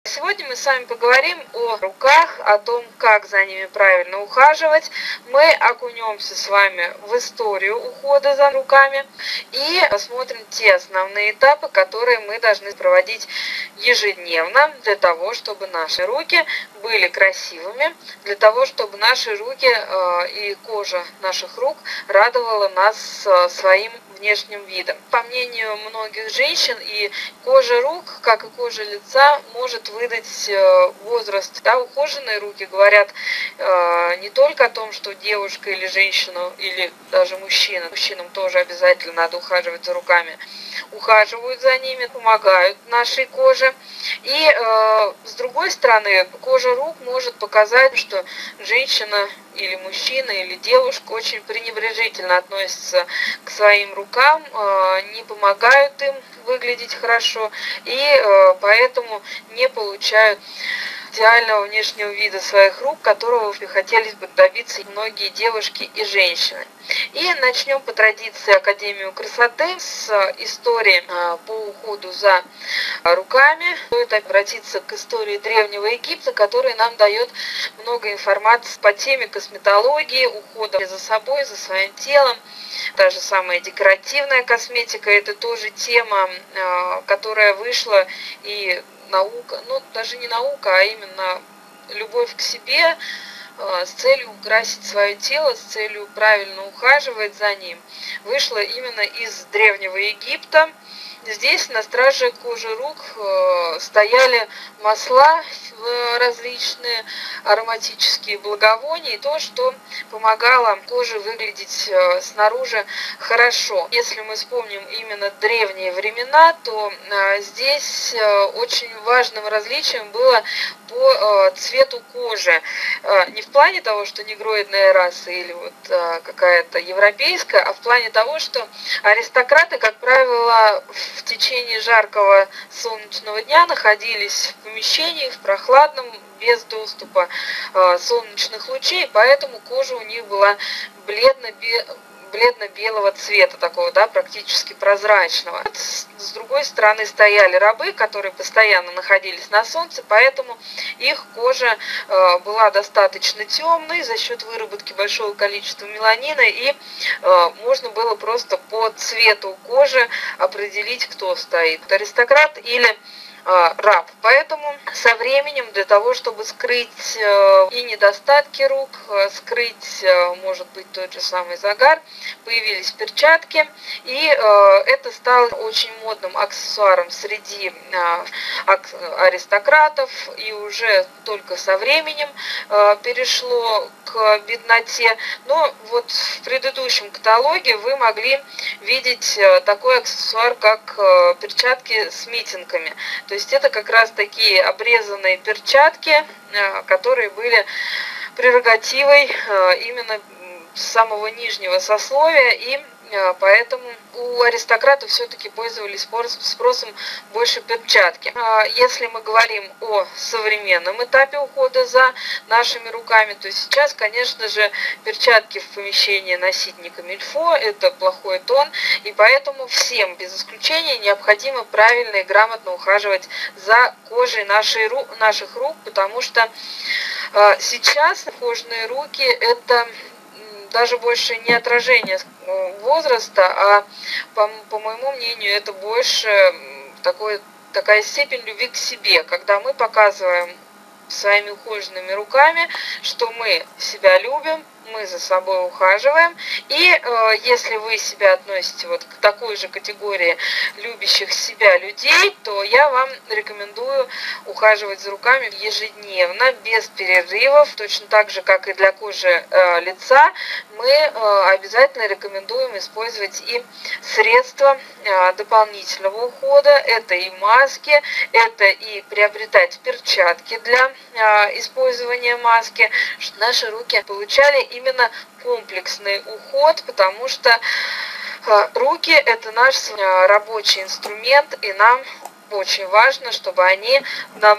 Сегодня мы с вами поговорим о руках, о том, как за ними правильно ухаживать. Мы окунемся с вами в историю ухода за руками и посмотрим те основные этапы, которые мы должны проводить ежедневно для того, чтобы наши руки были красивыми, для того, чтобы наши руки и кожа наших рук радовала нас своим внешним видом. По мнению многих женщин, и кожа рук, как и кожа лица, может выдать возраст. Да, ухоженные руки говорят не только о том, что девушка или женщина, или даже мужчинам тоже обязательно надо ухаживать за руками, ухаживают за ними, помогают нашей коже. И с другой стороны, кожа рук может показать, что женщина или мужчина, или девушка очень пренебрежительно относятся к своим рукам, не помогают им выглядеть хорошо, и поэтому не получают идеального внешнего вида своих рук, которого хотелось бы добиться многие девушки и женщины. И начнем по традиции Академию красоты с истории по уходу за руками. Стоит обратиться к истории Древнего Египта, которая нам дает много информации по теме косметологии, ухода за собой, за своим телом. Та же самая декоративная косметика – это тоже тема, которая вышла, и наука, ну даже не наука, а именно любовь к себе с целью украсить свое тело, с целью правильно ухаживать за ним, вышла именно из Древнего Египта. Здесь на страже кожи рук стояли масла различные, ароматические благовония, и то, что помогало коже выглядеть снаружи хорошо. Если мы вспомним именно древние времена, то здесь очень важным различием было по цвету кожи. Не в плане того, что негроидная раса или вот какая-то европейская, а в плане того, что аристократы, как правило, в течение жаркого солнечного дня находились в помещении, в прохладном, без доступа солнечных лучей, поэтому кожа у них была бледно-белого цвета, такого, да, практически прозрачного. С другой стороны стояли рабы, которые постоянно находились на солнце, поэтому их кожа была достаточно темной за счет выработки большого количества меланина, и можно было просто по цвету кожи определить, кто стоит, аристократ или раб. Поэтому со временем, для того, чтобы скрыть и недостатки рук, скрыть, может быть, тот же самый загар, появились перчатки, и это стало очень модным аксессуаром среди аристократов, и уже только со временем перешло к бедноте. Но вот в предыдущем каталоге вы могли видеть такой аксессуар, как перчатки с митингами. То есть это как раз такие обрезанные перчатки, которые были прерогативой именно самого нижнего сословия, и поэтому у аристократов все-таки пользовались спросом больше перчатки. Если мы говорим о современном этапе ухода за нашими руками, то сейчас, конечно же, перчатки в помещении носить не камильфо, это плохой тон, и поэтому всем без исключения необходимо правильно и грамотно ухаживать за кожей наших рук, потому что сейчас ухоженные руки – это даже больше не отражение возраста, а по моему мнению, это больше такая степень любви к себе, когда мы показываем своими ухоженными руками, что мы себя любим, мы за собой ухаживаем. И если вы себя относите вот к такой же категории любящих себя людей, то я вам рекомендую ухаживать за руками ежедневно, без перерывов, точно так же, как и для кожи лица. Мы обязательно рекомендуем использовать и средства дополнительного ухода. Это и маски, это и приобретать перчатки для использования маски, чтобы наши руки получали именно комплексный уход, потому что руки – это наш рабочий инструмент, и нам очень важно, чтобы они нам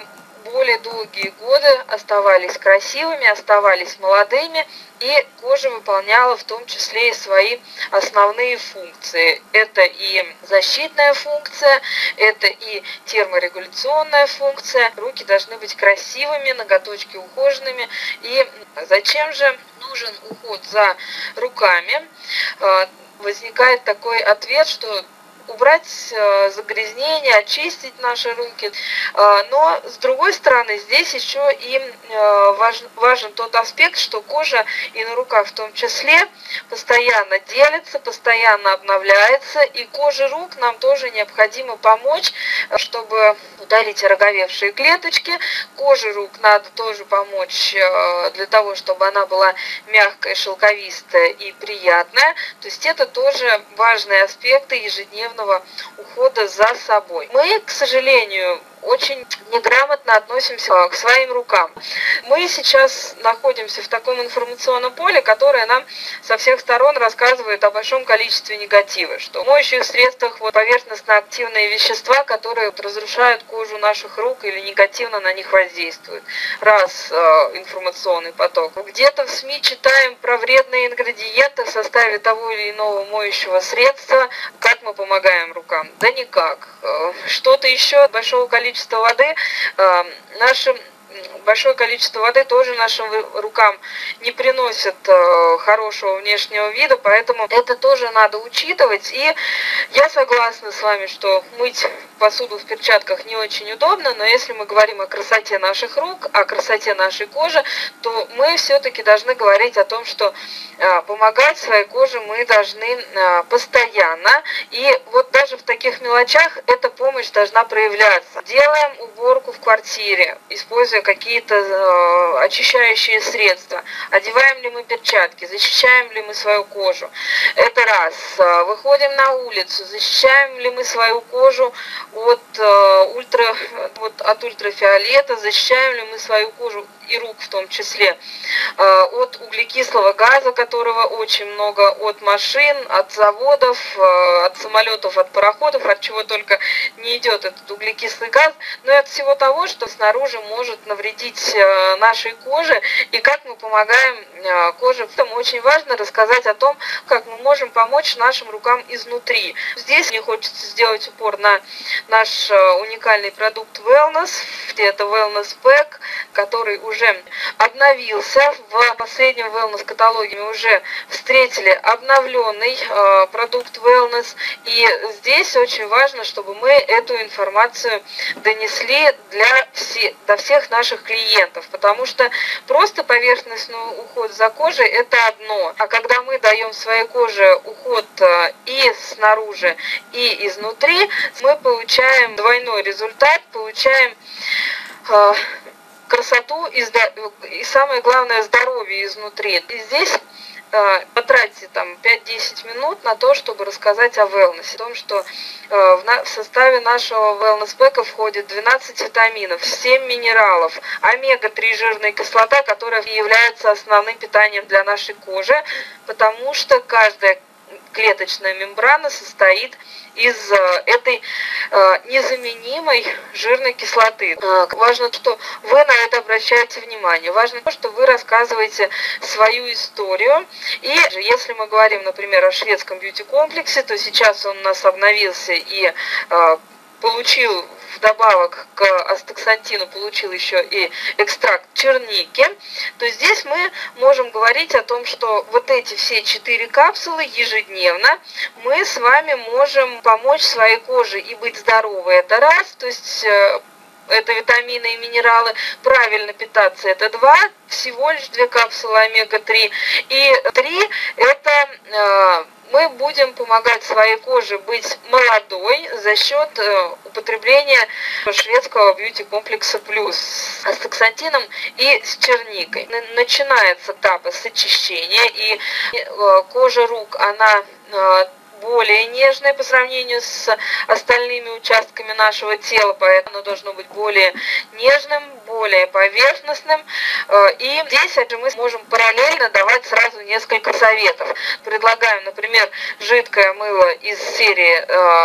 более долгие годы оставались красивыми, оставались молодыми, и кожа выполняла в том числе и свои основные функции. Это и защитная функция, это и терморегуляционная функция. Руки должны быть красивыми, ноготочки ухоженными. И зачем же нужен уход за руками? Возникает такой ответ, что убрать загрязнения, очистить наши руки. Но, с другой стороны, здесь еще и важен тот аспект, что кожа, и на руках в том числе, постоянно делится, постоянно обновляется, и коже рук нам тоже необходимо помочь, чтобы удалить ороговевшие клеточки. Коже рук надо тоже помочь для того, чтобы она была мягкая, шелковистая и приятная. То есть это тоже важные аспекты ежедневного ухода за собой. Мы, к сожалению, очень неграмотно относимся к своим рукам. Мы сейчас находимся в таком информационном поле, которое нам со всех сторон рассказывает о большом количестве негатива, что в моющих средствах поверхностно-активные вещества, которые разрушают кожу наших рук или негативно на них воздействуют. Раз информационный поток. Где-то в СМИ читаем про вредные ингредиенты в составе того или иного моющего средства. Как мы помогаем рукам? Да никак. Что-то еще от большого количества воды, большое количество воды тоже нашим рукам не приносит хорошего внешнего вида, поэтому это тоже надо учитывать. И я согласна с вами, что мыть посуду в перчатках не очень удобно, но если мы говорим о красоте наших рук, о красоте нашей кожи, то мы все-таки должны говорить о том, что помогать своей коже мы должны постоянно. И вот даже в таких мелочах эта помощь должна проявляться. Делаем уборку в квартире, используя какие-то очищающие средства. Одеваем ли мы перчатки, защищаем ли мы свою кожу. Это раз. Выходим на улицу, защищаем ли мы свою кожу от ультрафиолета, защищаем ли мы свою кожу и рук в том числе от углекислого газа, которого очень много, от машин, от заводов, от самолетов, от пароходов, от чего только не идет этот углекислый газ, но и от всего того, что снаружи может навредить нашей коже, и как мы помогаем коже. Поэтому очень важно рассказать о том, как мы можем помочь нашим рукам изнутри. Здесь мне хочется сделать упор на наш уникальный продукт Wellness, это Wellness Pack, который уже обновился. В последнем Wellness каталоге мы уже встретили обновленный продукт Wellness, и здесь очень важно, чтобы мы эту информацию донесли до всех наших клиентов, потому что просто поверхностный уход за кожей – это одно, а когда мы даем своей коже уход и снаружи, и изнутри, мы получаем двойной результат, получаем красоту и самое главное здоровье изнутри. И здесь потратьте там 5-10 минут на то, чтобы рассказать о wellness, о том, что в составе нашего wellness пэка входит 12 витаминов, 7 минералов, омега-3 жирная кислота, которая является основным питанием для нашей кожи, потому что каждая клеточная мембрана состоит из этой незаменимой жирной кислоты. Важно, что вы на это обращаете внимание. Важно то, что вы рассказываете свою историю. И если мы говорим, например, о шведском бьюти-комплексе, то сейчас он у нас обновился и получил вдобавок к астаксантину, получил еще и экстракт черники, то здесь мы можем говорить о том, что вот эти все 4 капсулы ежедневно мы с вами можем помочь своей коже и быть здоровой. Это раз, то есть это витамины и минералы, правильно питаться — это 2, всего лишь 2 капсулы омега-3. И 3 – это мы будем помогать своей коже быть молодой за счет употребления шведского бьюти-комплекса плюс с астаксантином и с черникой. Начинается этап с очищения, и кожа рук, она более нежное по сравнению с остальными участками нашего тела, поэтому оно должно быть более нежным, более поверхностным. И здесь мы можем параллельно давать сразу несколько советов. Предлагаем, например, жидкое мыло из серии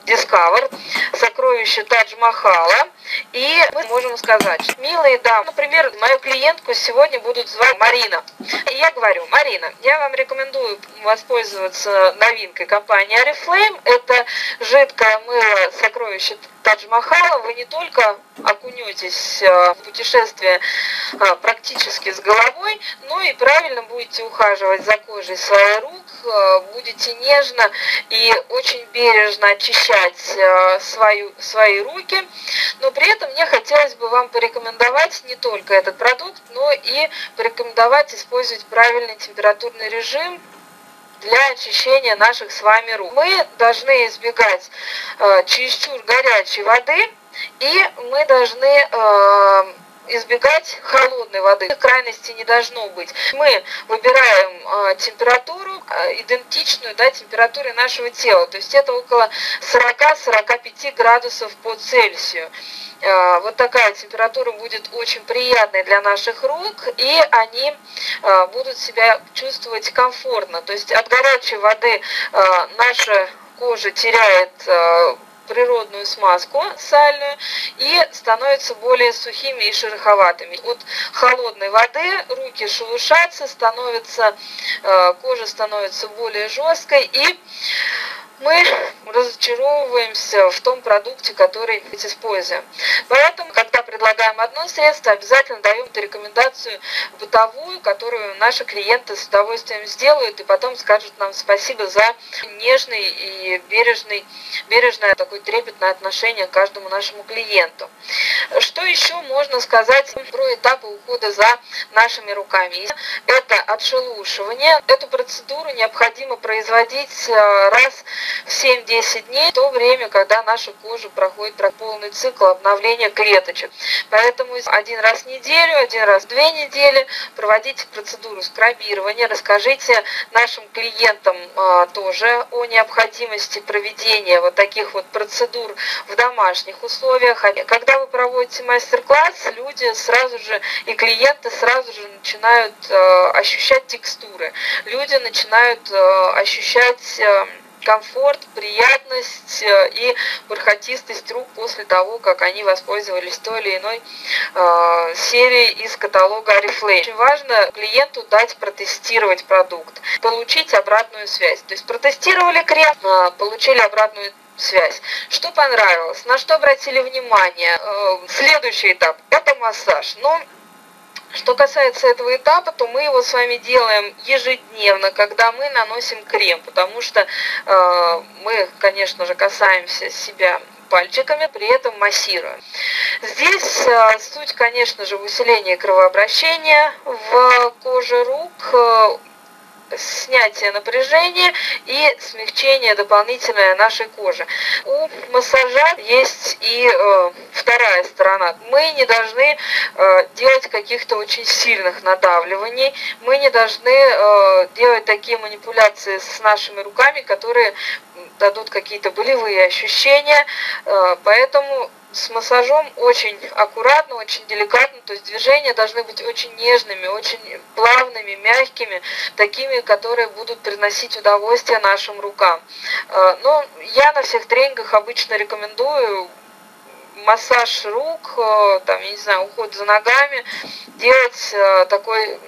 Discover, сокровище Тадж-Махала. И мы можем сказать, что, милые дамы, например, мою клиентку сегодня будут звать Марина. И я говорю: Марина, я вам рекомендую воспользоваться новинкой компании Oriflame. Это жидкое мыло сокровище Тадж-Махала. Вы не только окунетесь в путешествие практически с головой, но и правильно будете ухаживать за кожей своих рук, будете нежно и очень бережно очищать свои руки. Но при этом мне хотелось бы вам порекомендовать не только этот продукт, но и порекомендовать использовать правильный температурный режим для очищения наших с вами рук. Мы должны избегать чересчур горячей воды, и мы должны избегать холодной воды. Крайности не должно быть. Мы выбираем температуру, идентичную температуре нашего тела. То есть это около 40-45 градусов по Цельсию. Вот такая температура будет очень приятной для наших рук, и они будут себя чувствовать комфортно. То есть от горячей воды наша кожа теряет природную смазку сальную и становятся более сухими и шероховатыми. От холодной воды руки шелушатся, кожа становится более жесткой, и мы разочаровываемся в том продукте, который используем. Поэтому, когда предлагаем одно средство, обязательно даем эту рекомендацию бытовую, которую наши клиенты с удовольствием сделают и потом скажут нам спасибо за нежный и бережное такое трепетное отношение к каждому нашему клиенту. Что еще можно сказать про этапы ухода за нашими руками? Это отшелушивание. Эту процедуру необходимо производить раз в 7-10 дней, в то время, когда наша кожа проходит полный цикл обновления клеточек. Поэтому один раз в неделю, один раз в 2 недели проводите процедуру скрабирования. Расскажите нашим клиентам тоже о необходимости проведения вот таких вот процедур в домашних условиях. Когда вы проводите мастер-класс, люди сразу же и клиенты сразу же начинают ощущать текстуры. Люди начинают ощущать комфорт, приятность и бархатистость рук после того, как они воспользовались той или иной серией из каталога Oriflame. Очень важно клиенту дать протестировать продукт, получить обратную связь. То есть протестировали крем, получили обратную связь. Что понравилось, на что обратили внимание? Следующий этап – это массаж. Но что касается этого этапа, то мы его с вами делаем ежедневно, когда мы наносим крем, потому что мы, конечно же, касаемся себя пальчиками, при этом массируем. Здесь суть, конечно же, в усилении кровообращения в коже рук, снятие напряжения и смягчение дополнительное нашей кожи. У массажа есть и вторая сторона. Мы не должны делать каких-то очень сильных надавливаний, мы не должны делать такие манипуляции с нашими руками, которые дадут какие-то болевые ощущения, поэтому с массажом очень аккуратно, очень деликатно, то есть движения должны быть очень нежными, очень плавными, мягкими, такими, которые будут приносить удовольствие нашим рукам. Но я на всех тренингах обычно рекомендую массаж рук, там, я не знаю, уход за ногами делать такой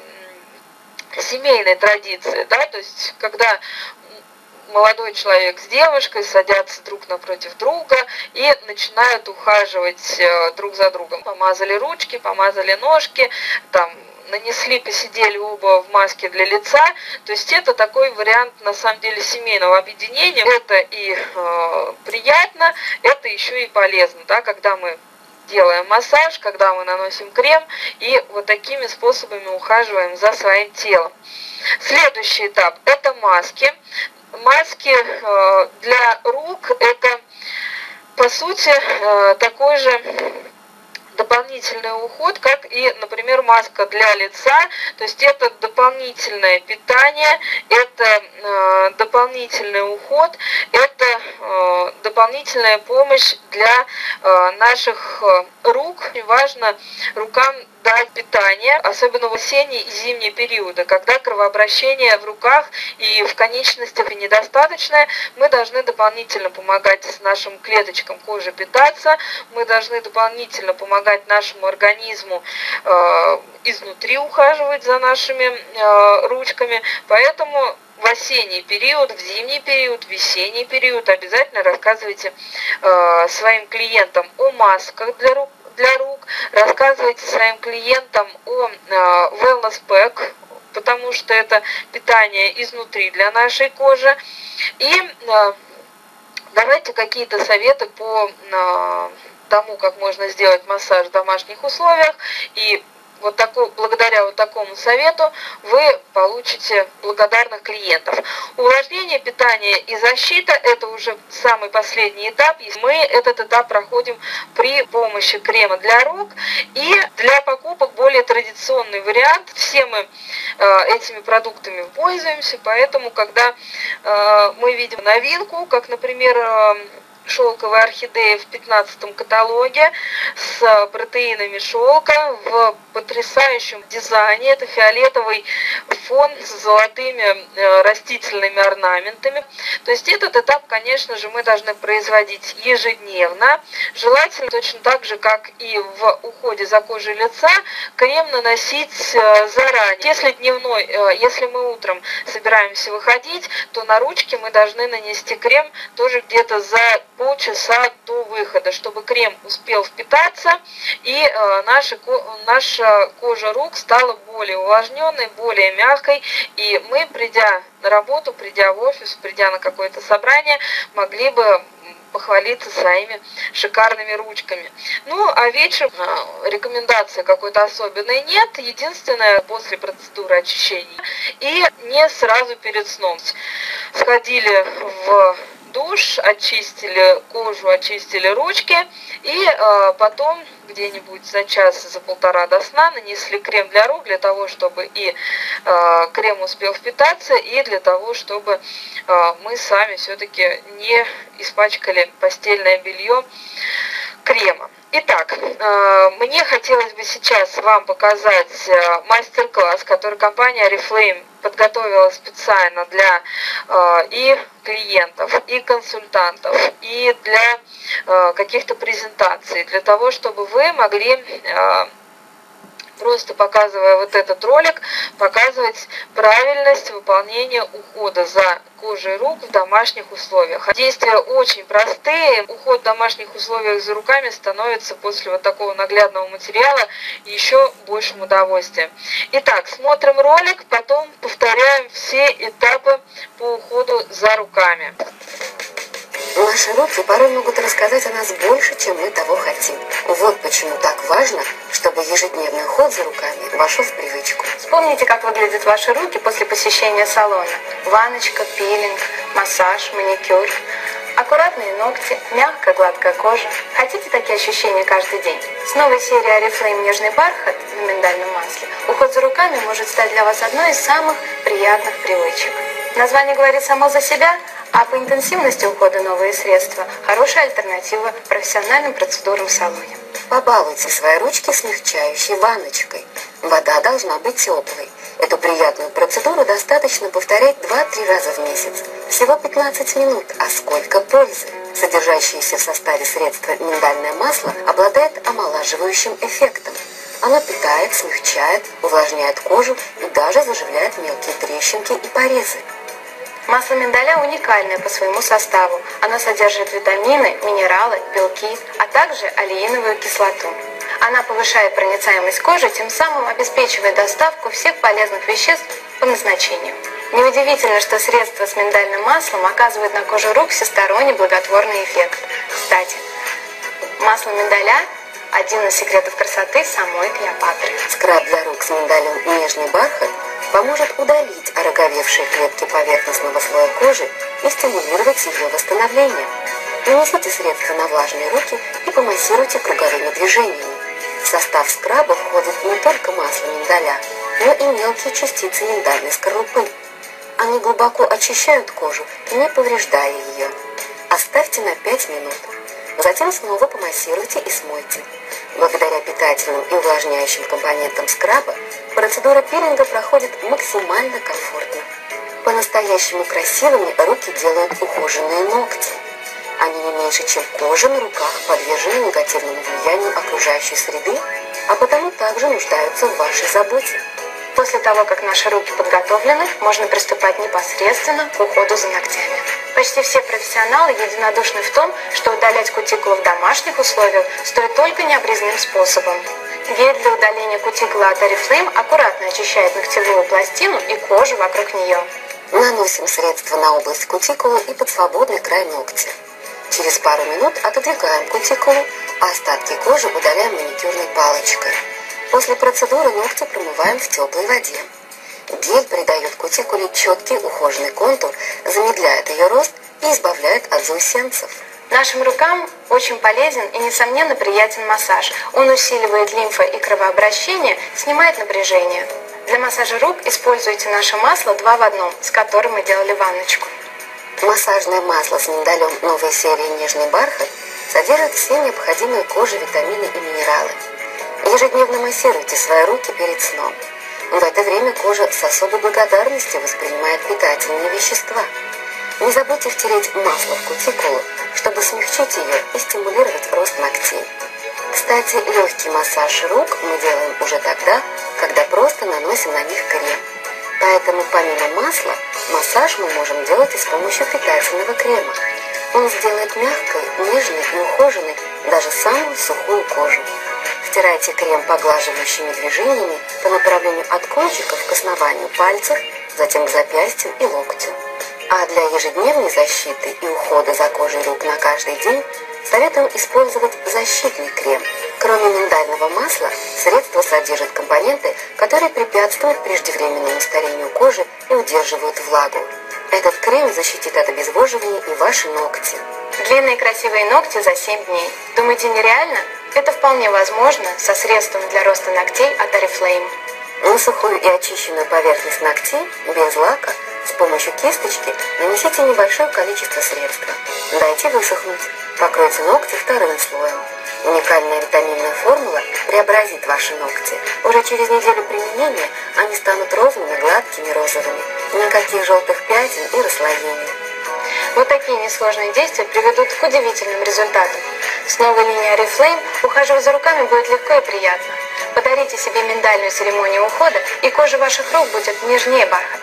семейной традицией, да, то есть когда молодой человек с девушкой садятся друг напротив друга и начинают ухаживать друг за другом. Помазали ручки, помазали ножки, там, нанесли, посидели оба в маске для лица. То есть это такой вариант, на самом деле, семейного объединения. Это и приятно, это еще и полезно, да, когда мы делаем массаж, когда мы наносим крем и вот такими способами ухаживаем за своим телом. Следующий этап – это маски. Маски для рук – это, по сути, такой же дополнительный уход, как и, например, маска для лица. То есть это дополнительное питание, это дополнительный уход, это дополнительная помощь для наших рук. И важно рукам дать питание, особенно в осенние и зимние периоды, когда кровообращение в руках и в конечностях недостаточное, мы должны дополнительно помогать нашим клеточкам кожи питаться, мы должны дополнительно помогать нашему организму изнутри ухаживать за нашими ручками, поэтому в осенний период, в зимний период, в весенний период обязательно рассказывайте своим клиентам о масках для рук, рассказывайте своим клиентам о Wellness Pack, потому что это питание изнутри для нашей кожи. И давайте какие-то советы по тому, как можно сделать массаж в домашних условиях. И благодаря такому совету вы получите благодарных клиентов. Увлажнение, питание и защита – это уже самый последний этап. Мы этот этап проходим при помощи крема для рук. И для покупок более традиционный вариант. Все мы этими продуктами пользуемся, поэтому когда мы видим новинку, как, например, шелковая орхидея в 15-м каталоге с протеинами шелка в потрясающем дизайне. Это фиолетовый фон с золотыми растительными орнаментами. То есть этот этап, конечно же, мы должны производить ежедневно. Желательно точно так же, как и в уходе за кожей лица, крем наносить заранее. Если мы утром собираемся выходить, то на ручки мы должны нанести крем тоже где-то за полчаса до выхода, чтобы крем успел впитаться и наша кожа рук стала более увлажненной, более мягкой, и мы, придя на работу, придя в офис, придя на какое-то собрание, могли бы похвалиться своими шикарными ручками. Ну, а вечером рекомендации какой-то особенной нет. Единственное, после процедуры очищения и не сразу перед сном. Сходили в душ, очистили кожу, очистили ручки и потом где-нибудь за час, за полтора до сна нанесли крем для рук, для того, чтобы и крем успел впитаться, и для того, чтобы мы сами все-таки не испачкали постельное белье кремом. Итак, мне хотелось бы сейчас вам показать мастер-класс, который компания Oriflame подготовила специально для и клиентов, и консультантов, и для каких-то презентаций, для того, чтобы вы могли, просто показывая вот этот ролик, показывать правильность выполнения ухода за кожей рук в домашних условиях. Действия очень простые. Уход в домашних условиях за руками становится после вот такого наглядного материала еще большим удовольствием. Итак, смотрим ролик, потом повторяем все этапы по уходу за руками. Наши руки порой могут рассказать о нас больше, чем мы того хотим. Вот почему так важно, чтобы ежедневный уход за руками вошел в привычку. Вспомните, как выглядят ваши руки после посещения салона. Ванночка, пилинг, массаж, маникюр. Аккуратные ногти, мягкая, гладкая кожа. Хотите такие ощущения каждый день? С новой серией Oriflame «Нежный бархат» на миндальном масле уход за руками может стать для вас одной из самых приятных привычек. Название говорит само за себя, а по интенсивности ухода новые средства – хорошая альтернатива профессиональным процедурам в салоне. Побалуйте свои ручки смягчающей ванночкой. Вода должна быть теплой. Эту приятную процедуру достаточно повторять 2-3 раза в месяц. Всего 15 минут, а сколько пользы! Содержащееся в составе средства миндальное масло обладает омолаживающим эффектом. Оно питает, смягчает, увлажняет кожу и даже заживляет мелкие трещинки и порезы. Масло миндаля уникальное по своему составу. Оно содержит витамины, минералы, белки, а также алииновую кислоту. Она повышает проницаемость кожи, тем самым обеспечивая доставку всех полезных веществ по назначению. Неудивительно, что средства с миндальным маслом оказывают на кожу рук всесторонне благотворный эффект. Кстати, масло миндаля – один из секретов красоты самой Клеопатры. Скраб для рук с миндалем «Нежный бархат» поможет удалить ороговевшие клетки поверхностного слоя кожи и стимулировать ее восстановление. Нанесите средство на влажные руки и помассируйте круговыми движениями. В состав скраба входит не только масло миндаля, но и мелкие частицы миндальной скорлупы. Они глубоко очищают кожу, не повреждая ее. Оставьте на 5 минут. Затем снова помассируйте и смойте. Благодаря питательным и увлажняющим компонентам скраба процедура пилинга проходит максимально комфортно. По-настоящему красивыми руки делают ухоженные ногти. Они не меньше, чем кожа на руках, подвержены негативному влиянию окружающей среды, а потому также нуждаются в вашей заботе. После того, как наши руки подготовлены, можно приступать непосредственно к уходу за ногтями. Почти все профессионалы единодушны в том, что удалять кутикулу в домашних условиях стоит только необрезным способом. Гель для удаления кутикулы от Oriflame аккуратно очищает ногтевую пластину и кожу вокруг нее. Наносим средство на область кутикулы и под свободный край ногтя. Через пару минут отодвигаем кутикулу, а остатки кожи удаляем маникюрной палочкой. После процедуры ногти промываем в теплой воде. Гель придает кутикуле четкий ухоженный контур, замедляет ее рост и избавляет от заусенцев. Нашим рукам очень полезен и, несомненно, приятен массаж. Он усиливает лимфо- и кровообращение, снимает напряжение. Для массажа рук используйте наше масло 2 в 1, с которым мы делали ванночку. Массажное масло с миндалем новой серии «Нежный бархат» содержит все необходимые коже витамины и минералы. Ежедневно массируйте свои руки перед сном. В это время кожа с особой благодарностью воспринимает питательные вещества. Не забудьте втереть масло в кутикулу, чтобы смягчить ее и стимулировать рост ногтей. Кстати, легкий массаж рук мы делаем уже тогда, когда просто наносим на них крем. Поэтому помимо масла, массаж мы можем делать и с помощью питательного крема. Он сделает мягкой, нежной и ухоженной даже самую сухую кожу. Втирайте крем поглаживающими движениями по направлению от кончиков к основанию пальцев, затем к запястью и локтю. А для ежедневной защиты и ухода за кожей рук на каждый день советуем использовать защитный крем. Кроме миндального масла, средство содержит компоненты, которые препятствуют преждевременному старению кожи и удерживают влагу. Этот крем защитит от обезвоживания и ваши ногти. Длинные красивые ногти за 7 дней. Думаете, нереально? Это вполне возможно со средством для роста ногтей от Oriflame. На сухую и очищенную поверхность ногтей, без лака, с помощью кисточки нанесите небольшое количество средства. Дайте высохнуть. Покройте ногти вторым слоем. Уникальная витаминная формула преобразит ваши ногти. Уже через неделю применения они станут ровными, гладкими, розовыми. Никаких желтых пятен и расслоений. Вот такие несложные действия приведут к удивительным результатам. С новой линией Oriflame ухаживать за руками будет легко и приятно. Подарите себе миндальную церемонию ухода, и кожа ваших рук будет нежнее бархата.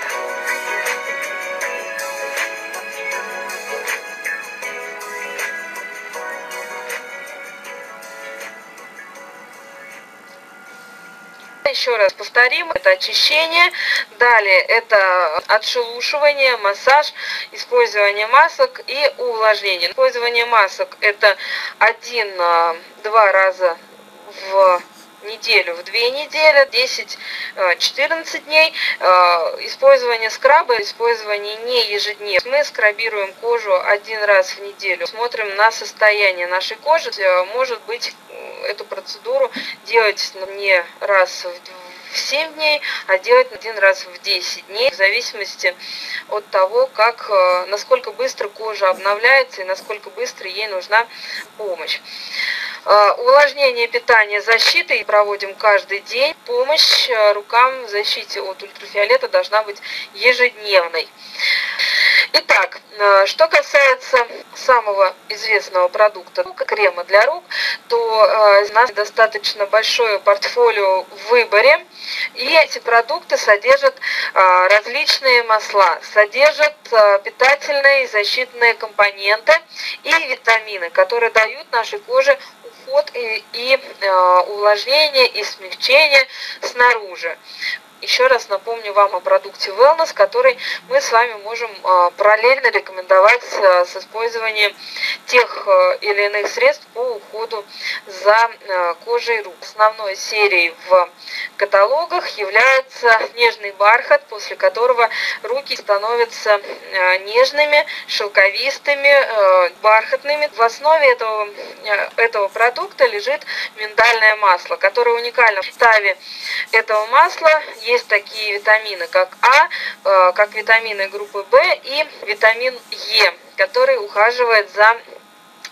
Еще раз повторим, это очищение, далее это отшелушивание, массаж, использование масок и увлажнение. Использование масок это 1-2 раза в неделю, в 2 недели, 10-14 дней. Использование скраба, использование не ежедневно. Мы скрабируем кожу 1 раз в неделю. Смотрим на состояние нашей кожи. Может быть, эту процедуру делать не раз в 7 дней, а делать 1 раз в 10 дней, в зависимости от того, насколько быстро кожа обновляется и насколько быстро ей нужна помощь. Увлажнение, питание, защита проводим каждый день. Помощь рукам в защите от ультрафиолета должна быть ежедневной. Итак, что касается самого известного продукта крема для рук, то у нас достаточно большое портфолио в выборе. И эти продукты содержат различные масла, содержат питательные и защитные компоненты и витамины, которые дают нашей коже уход и увлажнение и смягчение снаружи. Еще раз напомню вам о продукте Wellness, который мы с вами можем параллельно рекомендовать с использованием тех или иных средств по уходу за кожей рук. Основной серией в каталогах является нежный бархат, после которого руки становятся нежными, шелковистыми, бархатными. В основе этого продукта лежит миндальное масло, которое уникально. В составе этого масла есть такие витамины, как как витамины группы В и витамин Е, который ухаживает за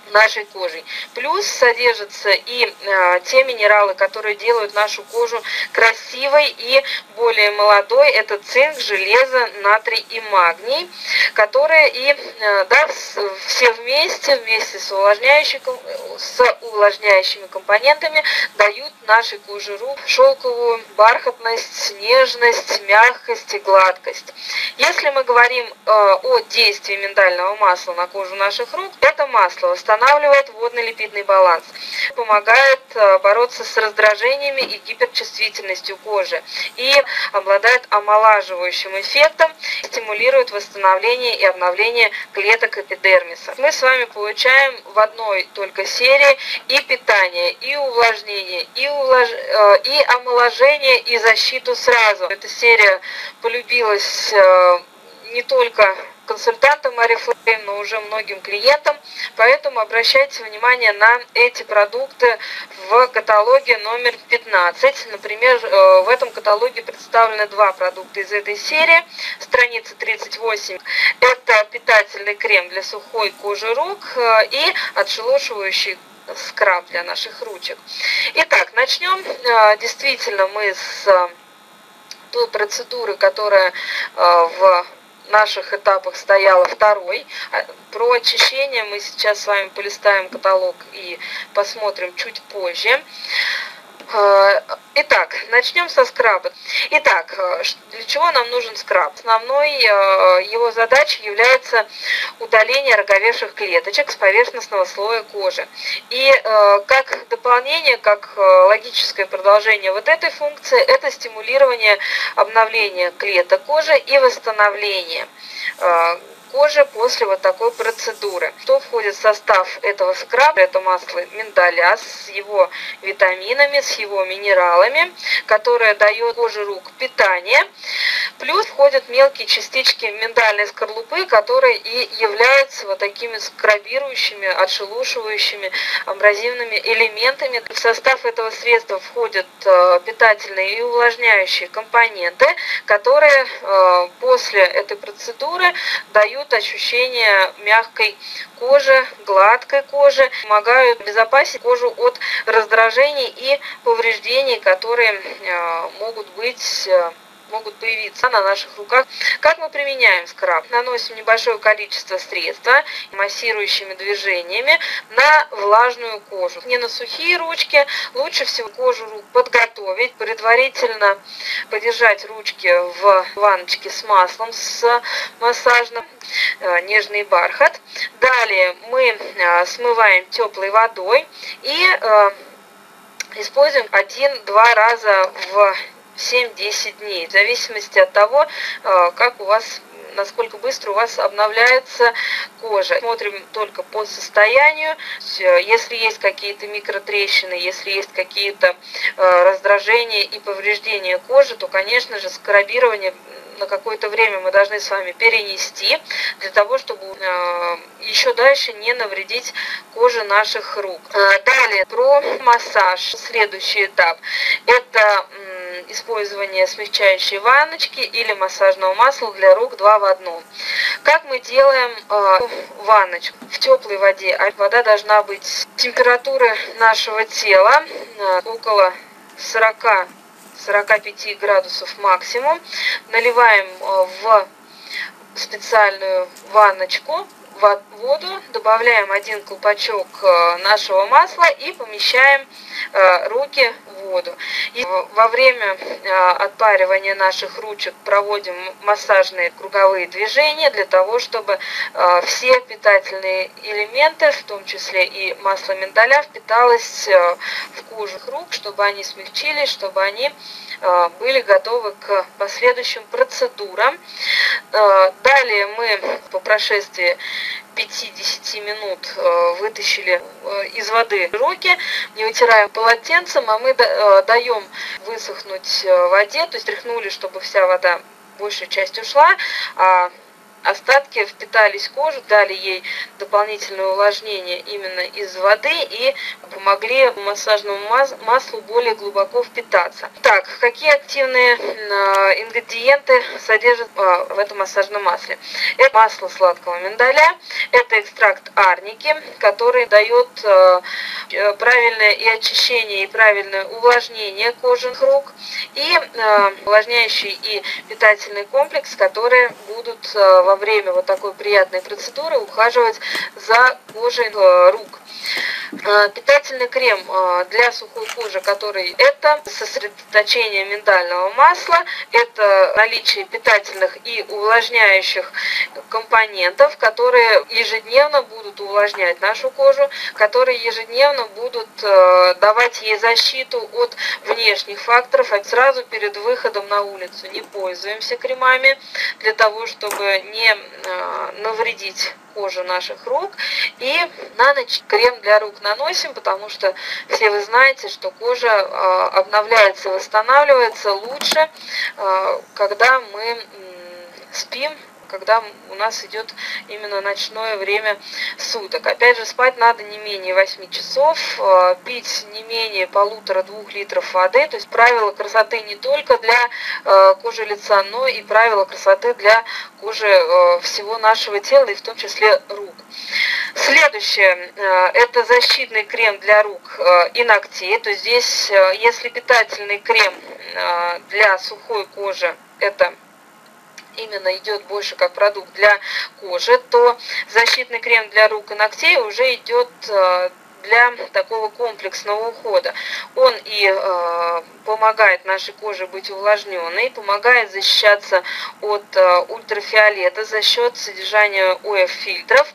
нашей кожей. Плюс содержатся и те минералы, которые делают нашу кожу красивой и более молодой. Это цинк, железо, натрий и магний, которые и все вместе с увлажняющими компонентами дают нашей коже рук шелковую бархатность, нежность, мягкость и гладкость. Если мы говорим о действии миндального масла на кожу наших рук, это масло восстанавливает водно-липидный баланс, помогает бороться с раздражениями и гиперчувствительностью кожи и обладает омолаживающим эффектом, стимулирует восстановление и обновление клеток эпидермиса. Мы с вами получаем в одной только серии и питание, и увлажнение, и омоложение, и защиту сразу. Эта серия полюбилась не только консультантам Oriflame, но уже многим клиентам, поэтому обращайте внимание на эти продукты в каталоге номер 15. Например, в этом каталоге представлены два продукта из этой серии. Страница 38 – это питательный крем для сухой кожи рук и отшелушивающий скраб для наших ручек. Итак, начнем. Действительно, мы с той процедуры, которая в наших этапах стояла второй. Про очищение мы сейчас с вами полистаем каталог и посмотрим чуть позже. Итак, начнем со скраба. Итак, для чего нам нужен скраб? Основной его задачей является удаление роговевших клеточек с поверхностного слоя кожи. И как дополнение, как логическое продолжение вот этой функции, это стимулирование обновления клеток кожи и восстановление кожи после вот такой процедуры. Что входит в состав этого скраба? Это масло миндаля с его витаминами, с его минералами, которое дает коже рук питание. Плюс входят мелкие частички миндальной скорлупы, которые и являются вот такими скрабирующими, отшелушивающими, абразивными элементами. В состав этого средства входят питательные и увлажняющие компоненты, которые после этой процедуры дают ощущение мягкой кожи, гладкой кожи, помогают обезопасить кожу от раздражений и повреждений, которые могут появиться на наших руках. Как мы применяем скраб? Наносим небольшое количество средства массирующими движениями на влажную кожу. Не на сухие ручки, лучше всего кожу рук подготовить, предварительно подержать ручки в ванночке с маслом, с массажным, нежный бархат. Далее мы смываем теплой водой и используем 1-2 раза в 7-10 дней, в зависимости от того, как у вас, насколько быстро у вас обновляется кожа. Смотрим только по состоянию. Если есть какие-то микротрещины, если есть какие-то раздражения и повреждения кожи, то, конечно же, скрабирование на какое-то время мы должны с вами перенести, для того, чтобы еще дальше не навредить коже наших рук. Далее, про массаж. Следующий этап – это использование смягчающей ванночки или массажного масла для рук 2 в 1. Как мы делаем ванночку? В теплой воде, а вода должна быть температуры нашего тела около 40-45 градусов максимум. Наливаем в специальную ванночку воду, добавляем 1 колпачок нашего масла и помещаем руки в воду. И во время отпаривания наших ручек проводим массажные круговые движения для того, чтобы все питательные элементы, в том числе и масло миндаля, впиталось в кожу рук, чтобы они смягчились, чтобы они были готовы к последующим процедурам. Далее мы по прошествии 5-10 минут вытащили из воды руки, не вытираем полотенцем, а мы даем высохнуть в воде, то есть тряхнули, чтобы вся вода, большая часть ушла, а остатки впитались в кожу, дали ей дополнительное увлажнение именно из воды и помогли массажному маслу более глубоко впитаться. Так, какие активные ингредиенты содержат в этом массажном масле? Это масло сладкого миндаля, это экстракт арники, который дает правильное и очищение, и правильное увлажнение кожи рук, и увлажняющий и питательный комплекс, которые будут во время вот такой приятной процедуры ухаживать за кожей рук. Питательный крем для сухой кожи, который это сосредоточение миндального масла, это наличие питательных и увлажняющих компонентов, которые ежедневно будут увлажнять нашу кожу, которые ежедневно будут давать ей защиту от внешних факторов. А сразу перед выходом на улицу не пользуемся кремами для того, чтобы не навредить кожу наших рук. И на ночь крем для рук наносим, потому что все вы знаете, что кожа обновляется, восстанавливается лучше, когда мы спим, когда у нас идет именно ночное время суток. Опять же, спать надо не менее 8 часов, пить не менее 1,5-2 литров воды. То есть правила красоты не только для кожи лица, но и правила красоты для кожи всего нашего тела, и в том числе рук. Следующее – это защитный крем для рук и ногтей. То есть здесь, если питательный крем для сухой кожи – это именно идет больше как продукт для кожи, то защитный крем для рук и ногтей уже идет для такого комплексного ухода. Он и помогает нашей коже быть увлажненной, помогает защищаться от ультрафиолета за счет содержания ОФ-фильтров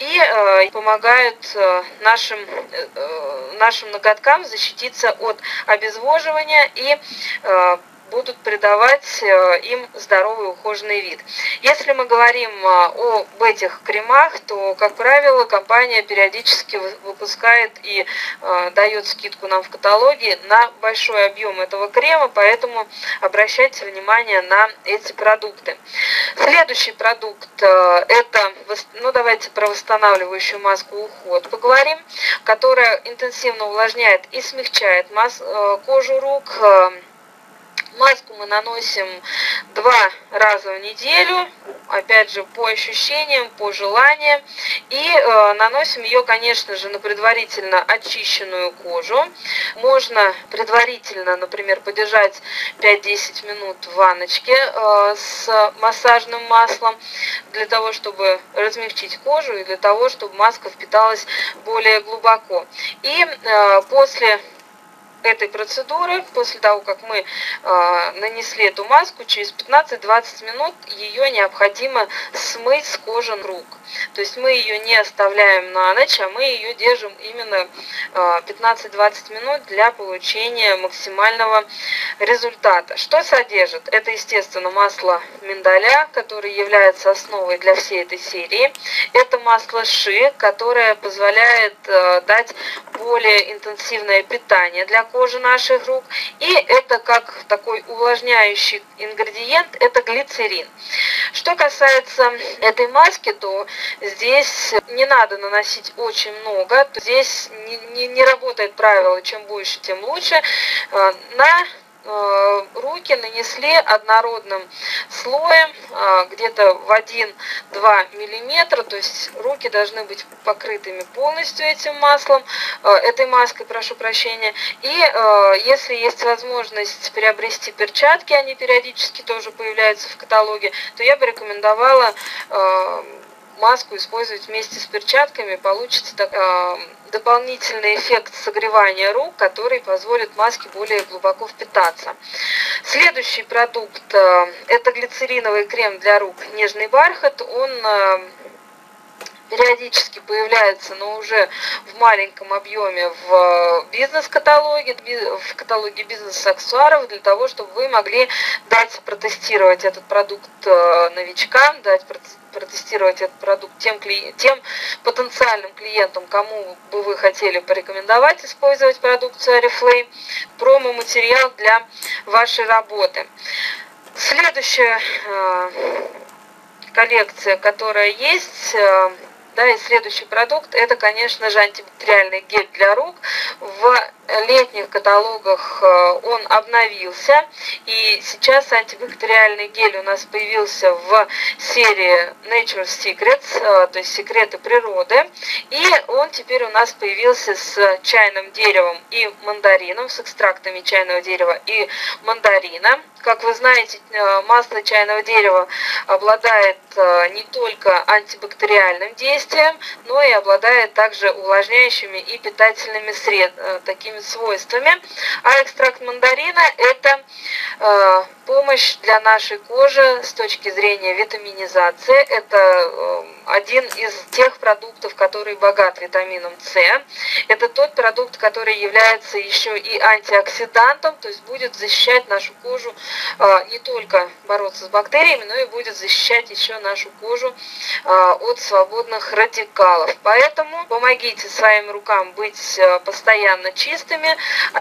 и помогает нашим ноготкам защититься от обезвоживания и будут придавать им здоровый ухоженный вид. Если мы говорим об этих кремах, то, как правило, компания периодически выпускает и дает скидку нам в каталоге на большой объем этого крема, поэтому обращайте внимание на эти продукты. Следующий продукт это, давайте про восстанавливающую маску уход поговорим, которая интенсивно увлажняет и смягчает кожу рук. Маску мы наносим 2 раза в неделю, опять же по ощущениям, по желаниям. И наносим ее, конечно же, на предварительно очищенную кожу. Можно предварительно, например, подержать 5-10 минут в ванночке с массажным маслом, для того, чтобы размягчить кожу и для того, чтобы маска впиталась более глубоко. И после этой процедуры, после того, как мы нанесли эту маску, через 15-20 минут ее необходимо смыть с кожи рук. То есть мы ее не оставляем на ночь, а мы ее держим именно 15-20 минут для получения максимального результата. Что содержит? Это, естественно, масло миндаля, которое является основой для всей этой серии. Это масло ши, которое позволяет дать более интенсивное питание для кожи наших рук. И это как такой увлажняющий ингредиент, это глицерин. Что касается этой маски, то здесь не надо наносить очень много. Здесь не работает правило, чем больше, тем лучше. На руки нанесли однородным слоем, где-то в 1-2 миллиметра, то есть руки должны быть покрытыми полностью этим маслом, этой маской, прошу прощения. И если есть возможность приобрести перчатки, они периодически тоже появляются в каталоге, то я бы рекомендовала маску использовать вместе с перчатками. Получится дополнительный эффект согревания рук, который позволит маске более глубоко впитаться. Следующий продукт это глицериновый крем для рук «Нежный бархат». Он периодически появляется, но уже в маленьком объеме в бизнес-каталоге, в каталоге бизнес-аксессуаров, для того, чтобы вы могли дать протестировать этот продукт новичкам, дать протестировать этот продукт тем потенциальным клиентам, кому бы вы хотели порекомендовать использовать продукцию Oriflame, промо-материал для вашей работы. Следующее коллекции, которая есть. Да, и следующий продукт – это, конечно же, антибактериальный гель для рук. В летних каталогах он обновился, и сейчас антибактериальный гель у нас появился в серии Nature Secrets, то есть секреты природы, и он теперь у нас появился с чайным деревом и мандарином, с экстрактами чайного дерева и мандарина. Как вы знаете, масло чайного дерева обладает не только антибактериальным действием, но и обладает также увлажняющими и питательными такими свойствами. А экстракт мандарина – это помощь для нашей кожи с точки зрения витаминизации. Это один из тех продуктов, который богат витамином С. Это тот продукт, который является еще и антиоксидантом, то есть будет защищать нашу кожу, не только бороться с бактериями, но и будет защищать еще нашу кожу от свободных радикалов. Поэтому помогите своим рукам быть постоянно чистыми.